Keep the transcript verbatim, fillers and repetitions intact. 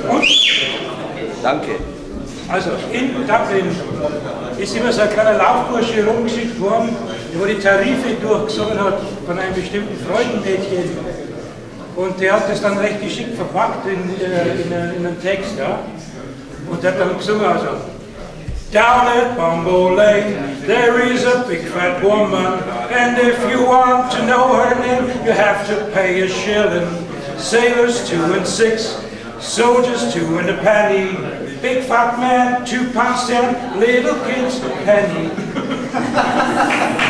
Und? Danke. Also in Dublin ist immer so ein kleiner Laufbursche rumgeschickt worden, der die Tarife durchgesungen hat von einem bestimmten Freudenmädchen. Und der hat das dann recht geschickt verpackt in, äh, in, in einen Text. Ja? Und der hat dann gesungen, also down at Bumble Lane, there is a big fat woman, and if you want to know her name, you have to pay a shilling. Sailors two and six, soldiers two and a penny, big fat man, two pounds ten, little kids a penny.